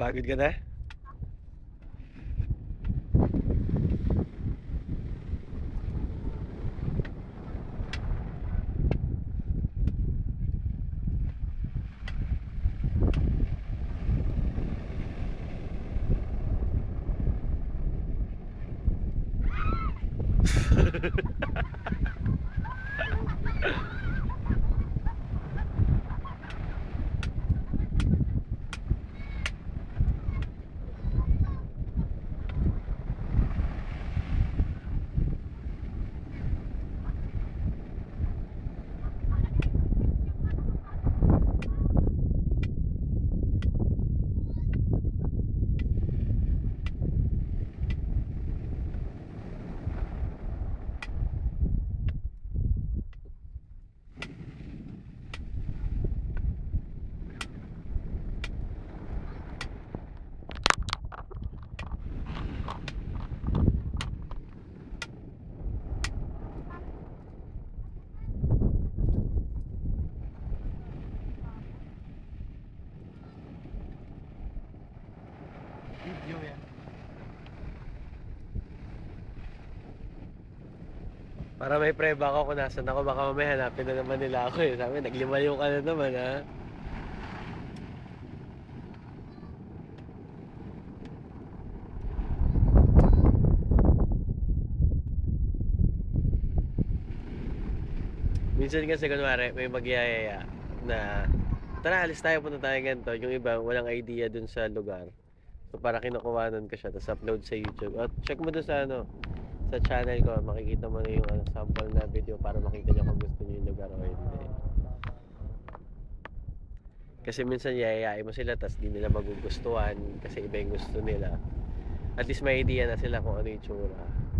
Pagod ka na? Video yan. Para may preba ako kung nasan ako, baka mamaya hanapin na naman nila ako eh. Sabi, naglimayo ka na naman ha. Minsan kasi kunwari may magyayaya na tara alis tayo, punta tayo ganito. Yung iba walang idea dun sa lugar. So para kinukuhanan ko siya tapos upload sa YouTube. At check mo dun sa sa channel ko, makikita mo na yung sample na video para makita nyo kung gusto nyo yung lugar o hindi. Kasi minsan yayayain mo sila tapos di nila magugustuhan kasi iba yung gusto nila. At least may idea na sila kung ano yung tsura.